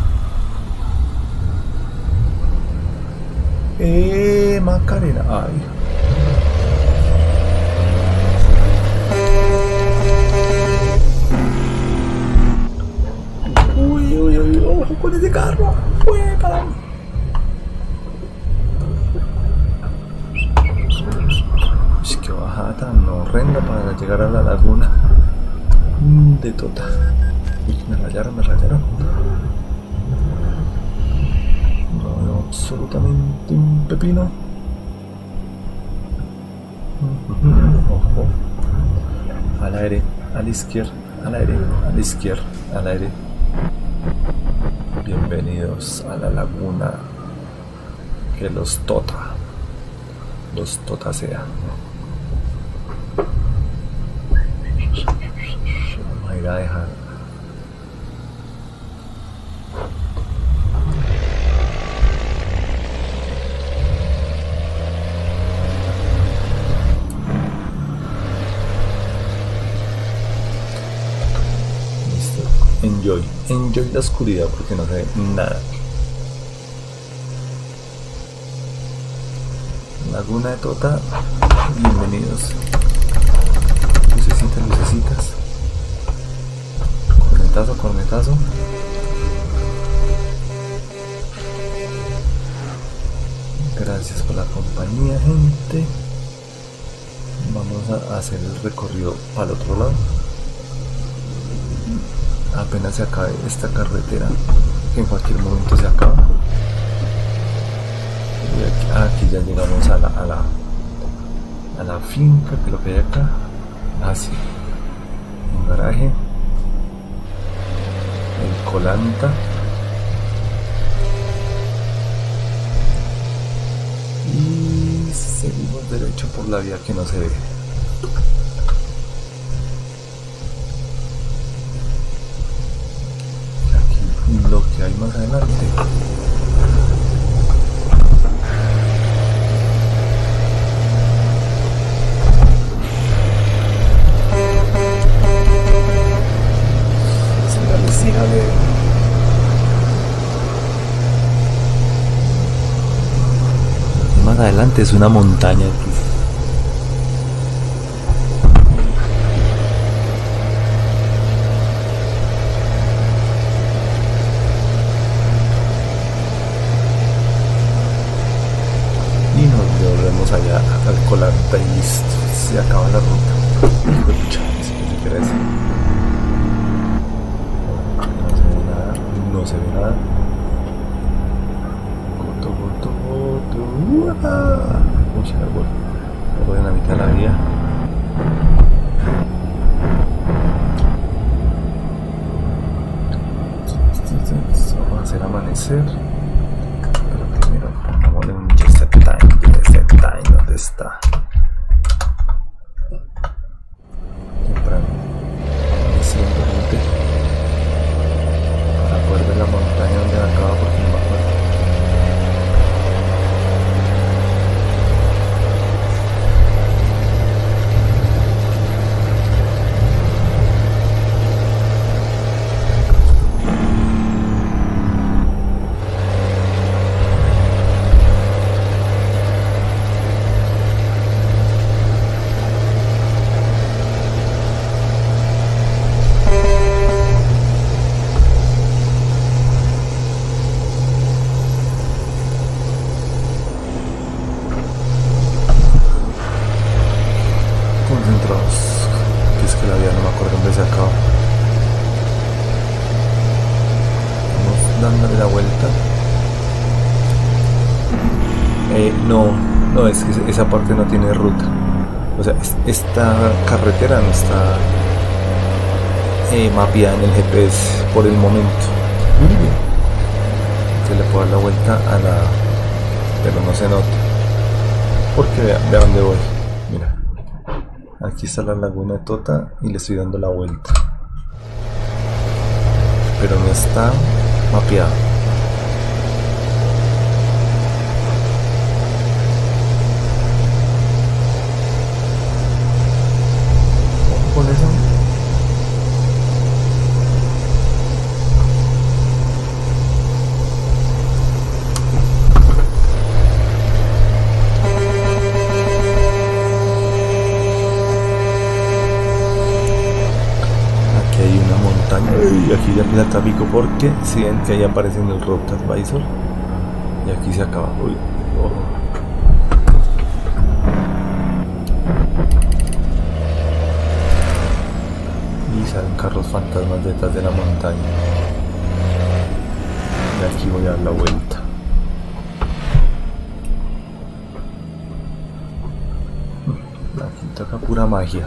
A: Eh, Macarena. Ay. Uy, uy, uy, ojo con ese carro. Uy, para. Uy, qué bajada tan horrenda para llegar a la laguna de Tota. Uy, me rayaron, me rayaron. No veo absolutamente un pepino. Ojo. Al aire, a la izquierda, al aire, a la izquierda, al aire. Bienvenidos a la laguna que los Tota, los Tota sean. Vamos a ir a dejar. Enjoy, enjoy la oscuridad porque no se ve nada. Laguna de Tota, bienvenidos. Lucecitas, lucecitas. Cornetazo, cornetazo. Gracias por la compañía, gente. Vamos a hacer el recorrido para el otro lado. Apenas se acabe esta carretera, que en cualquier momento se acaba. Y aquí, aquí ya llegamos a la, a la a la finca, que lo que hay acá. Así, un garaje, el Colanta. Y seguimos derecho por la vía que no se ve. Lo que hay más adelante. Sígale, sígale. Más adelante es una montaña. Allá al Colanta y listo, se acaba la ruta. Hijo de pucha, eso que quiere decir. No se ve nada, no se ve nada. Corto, corto, corto. Uy, árbol. Árbol en la mitad de la vía. Vamos a hacer amanecer. Pero primero pongámosle un reset time. Reset time, ¿dónde está? Temprano. Amaneciendo, gente. Para poder ver la montaña donde acaba, porque no me acuerdo. dándole la vuelta. Eh, no, no, es que esa parte no tiene ruta. O sea, esta carretera no está eh, mapeada en el G P S por el momento. Se le puedo dar la vuelta a la... pero no se nota. Porque vea, vea dónde voy. Mira. Aquí está la laguna de Tota y le estoy dando la vuelta. Pero no está mapeado. ¿Cómo con eso? Y aquí ya empieza el tráfico porque si ven que ahí aparece en el Route Advisor y aquí se acaba. Uy, oh. Y salen carros fantasmas detrás de la montaña y aquí voy a dar la vuelta. Aquí toca pura magia.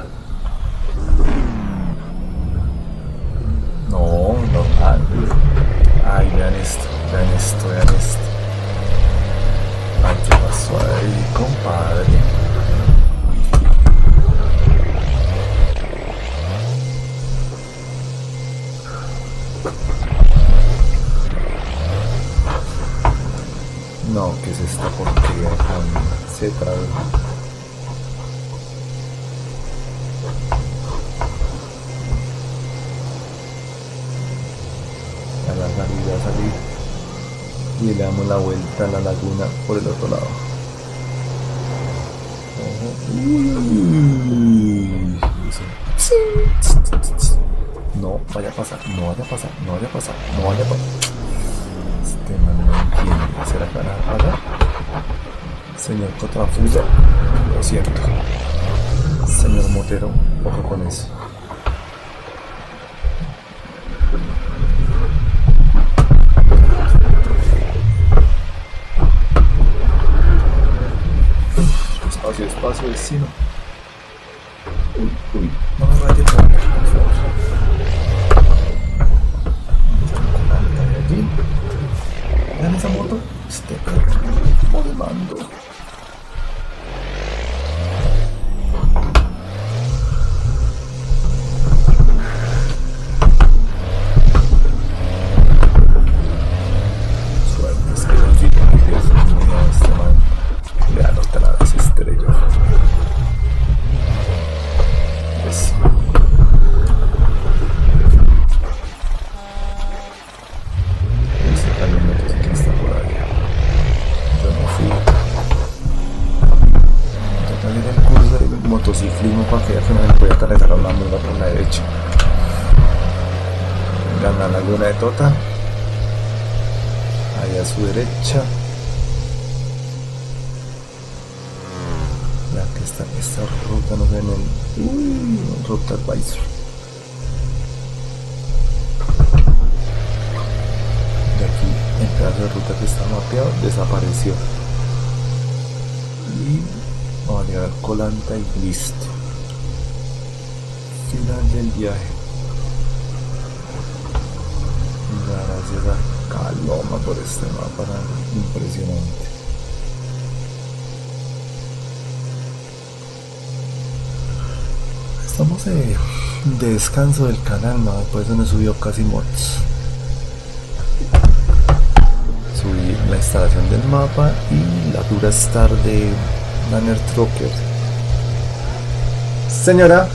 A: No, no, ay, ay, vean esto, vean esto, vean esto. Ay, ¿qué pasó ahí, compadre? No, ¿qué es esta porquería con Z? Salir a salir y le damos la vuelta a la laguna por el otro lado. Uy, no vaya a pasar, no vaya a pasar, no vaya a pasar, no vaya a pasar. Este man no entiende. ¿Será que van a pagar? Señor Cotrafuso, lo siento. Señor Motero, ojo con eso. Espacio, espacio, vecino. Uy, uy, no me vaya a poner, por favor. Allí. ¿Vean esa moto? Este perro de mando. Suerte, es que no sé qué es este man. Vean otra vez estrella. Eso. Ese camión motociclista por ahí. Yo no fui. Total era el curso de motociclismo para que ya que no me podía atravesar una mula por la derecha. Vean la laguna de Tota. Ahí a su derecha. Esta, esta ruta no ve en el uy, Route Advisor. De aquí el pedazo de ruta que está mapeado desapareció. Y vamos a llegar al Colanta y listo. Final del viaje. Gracias a Caloma por este mapa impresionante. Estamos de, de descanso del canal, ¿no? Por eso no he subido casi mods. Subí la instalación del mapa y la dura star de Banner Trucker. Señora,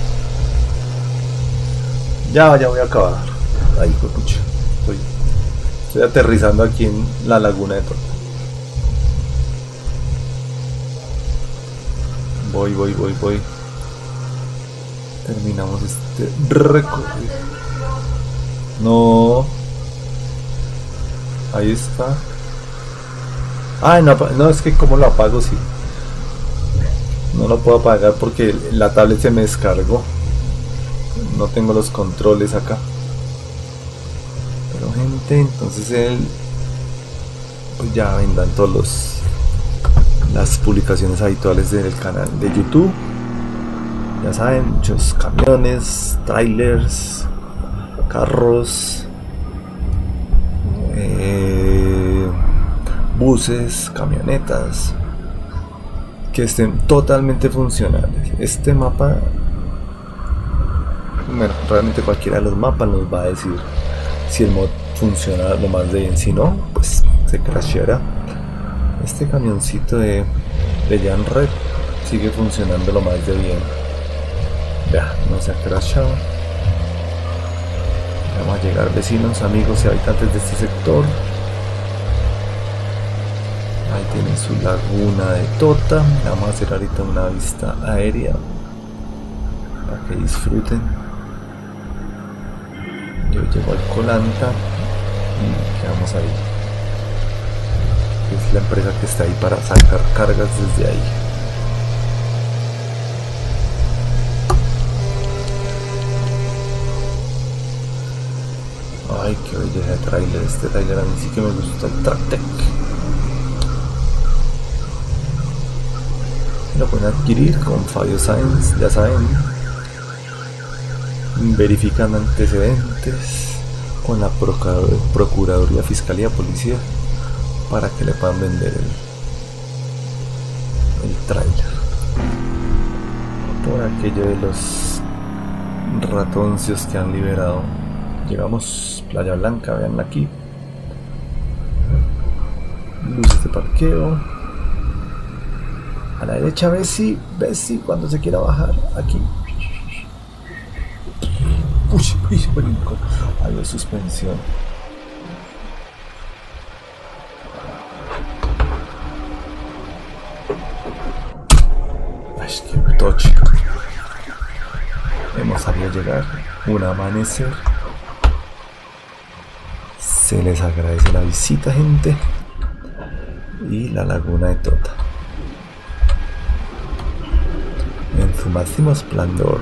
A: ya, ya voy a acabar. Ay, pucha, estoy, estoy aterrizando aquí en la laguna de Tota. Voy, voy, voy, voy. Terminamos este recorrido. No. Ahí está. Ah, no, no, es que como lo apago, sí. No lo puedo apagar porque la tablet se me descargó. No tengo los controles acá. Pero gente, gente, entonces él pues ya vendrán todos los las publicaciones habituales del canal de YouTube. Ya saben, muchos camiones, trailers, carros, eh, buses, camionetas que estén totalmente funcionales. Este mapa, bueno, realmente cualquiera de los mapas nos va a decir si el mod funciona lo más de bien, si no, pues se crasheará. Este camioncito de, de Jan Red sigue funcionando lo más de bien. Ya, no se ha crashado. Vamos a llegar, vecinos, amigos y habitantes de este sector. Ahí tienen su laguna de Tota. Vamos a hacer ahorita una vista aérea para que disfruten. Yo llego al Colanta y quedamos ahí. Es la empresa que está ahí para sacar cargas desde ahí. Ay, qué belleza de trailer. Este trailer a mí sí que me gusta, el Tractec. Lo pueden adquirir con Fabio Sainz, ya saben. Verifican antecedentes con la Procuraduría, Fiscalía, Policía, para que le puedan vender el, el trailer. Por aquello de los ratoncios que han liberado. Llegamos Playa Blanca, vean aquí. Luces de parqueo. A la derecha Bessie, Bessie cuando se quiera bajar aquí. Uy, uy, brinco. Adiós, suspensión. Ay, qué toche. Hemos sabido llegar. Un amanecer. Se les agradece la visita, gente. Y la laguna de Tota en su máximo esplendor.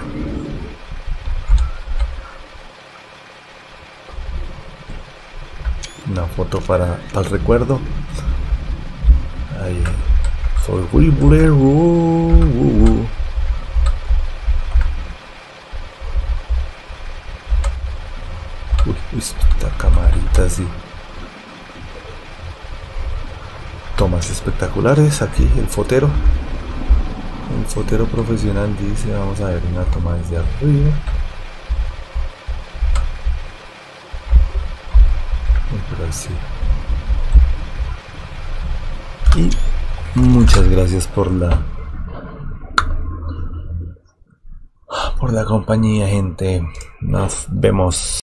A: Una foto para, para el recuerdo. Ahí. Soy Wilbur. Uh, uh, uh. Uy, uy, esta camarita así. Tomas espectaculares. Aquí el fotero. El fotero profesional dice, vamos a ver una toma desde arriba. Pero así. Y muchas gracias por la por la compañía, gente. Nos vemos.